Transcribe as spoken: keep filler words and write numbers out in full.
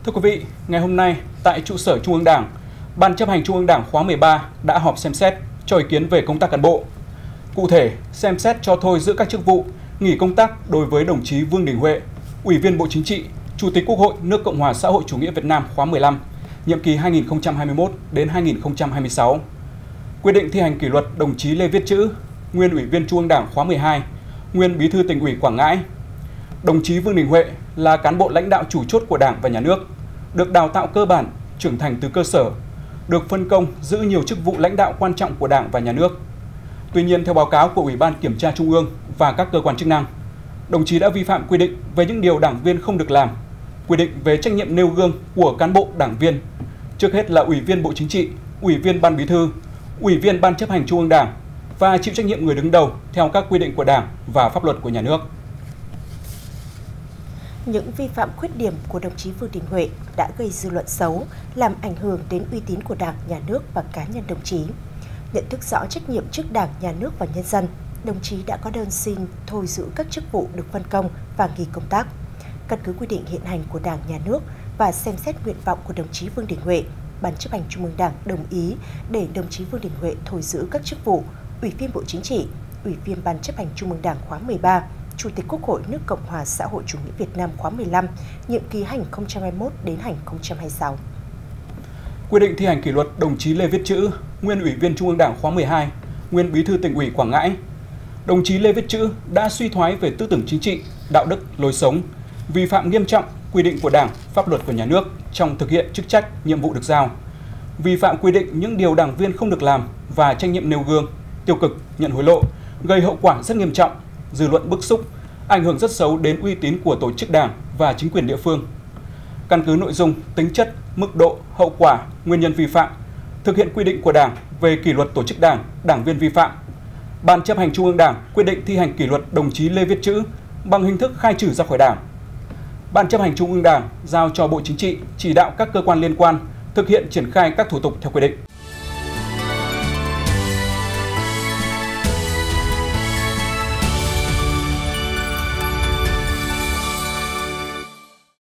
Thưa quý vị, ngày hôm nay tại trụ sở Trung ương Đảng, Ban chấp hành Trung ương Đảng khóa mười ba đã họp xem xét cho ý kiến về công tác cán bộ. Cụ thể, xem xét cho thôi giữ các chức vụ, nghỉ công tác đối với đồng chí Vương Đình Huệ, Ủy viên Bộ Chính trị, Chủ tịch Quốc hội nước Cộng hòa xã hội chủ nghĩa Việt Nam khóa mười lăm, nhiệm kỳ hai nghìn không trăm hai mươi mốt đến hai nghìn không trăm hai mươi sáu. Quyết định thi hành kỷ luật đồng chí Lê Viết Chữ, nguyên Ủy viên Trung ương Đảng khóa mười hai, nguyên Bí thư Tỉnh ủy Quảng Ngãi. Đồng chí Vương Đình Huệ là cán bộ lãnh đạo chủ chốt của Đảng và Nhà nước, được đào tạo cơ bản, trưởng thành từ cơ sở, được phân công giữ nhiều chức vụ lãnh đạo quan trọng của Đảng và Nhà nước. Tuy nhiên, theo báo cáo của Ủy ban Kiểm tra Trung ương và các cơ quan chức năng, đồng chí đã vi phạm quy định về những điều đảng viên không được làm, quy định về trách nhiệm nêu gương của cán bộ đảng viên, trước hết là Ủy viên Bộ Chính trị, Ủy viên Ban Bí thư, Ủy viên Ban chấp hành Trung ương Đảng và chịu trách nhiệm người đứng đầu theo các quy định của Đảng và pháp luật của nhà nước. Những vi phạm khuyết điểm của đồng chí Vương Đình Huệ đã gây dư luận xấu, làm ảnh hưởng đến uy tín của Đảng, Nhà nước và cá nhân đồng chí. Nhận thức rõ trách nhiệm trước Đảng, Nhà nước và nhân dân, đồng chí đã có đơn xin thôi giữ các chức vụ được phân công và nghỉ công tác. Căn cứ quy định hiện hành của Đảng, Nhà nước và xem xét nguyện vọng của đồng chí Vương Đình Huệ, Ban chấp hành Trung ương Đảng đồng ý để đồng chí Vương Đình Huệ thôi giữ các chức vụ Ủy viên Bộ Chính trị, Ủy viên Ban chấp hành Trung ương Đảng khóa mười ba, Chủ tịch Quốc hội nước Cộng hòa xã hội chủ nghĩa Việt Nam khóa mười lăm, nhiệm kỳ hai nghìn không trăm hai mươi mốt đến hai nghìn không trăm hai mươi sáu. Quyết định thi hành kỷ luật đồng chí Lê Viết Chữ, nguyên Ủy viên Trung ương Đảng khóa mười hai, nguyên Bí thư Tỉnh ủy Quảng Ngãi. Đồng chí Lê Viết Chữ đã suy thoái về tư tưởng chính trị, đạo đức, lối sống, vi phạm nghiêm trọng quy định của Đảng, pháp luật của nhà nước trong thực hiện chức trách, nhiệm vụ được giao, vi phạm quy định những điều đảng viên không được làm và trách nhiệm nêu gương, tiêu cực, nhận hối lộ, gây hậu quả rất nghiêm trọng, dư luận bức xúc, ảnh hưởng rất xấu đến uy tín của tổ chức Đảng và chính quyền địa phương. Căn cứ nội dung, tính chất, mức độ, hậu quả, nguyên nhân vi phạm, thực hiện quy định của Đảng về kỷ luật tổ chức Đảng, đảng viên vi phạm, Ban chấp hành Trung ương Đảng quyết định thi hành kỷ luật đồng chí Lê Viết Chữ bằng hình thức khai trừ ra khỏi Đảng. Ban chấp hành Trung ương Đảng giao cho Bộ Chính trị chỉ đạo các cơ quan liên quan thực hiện triển khai các thủ tục theo quy định.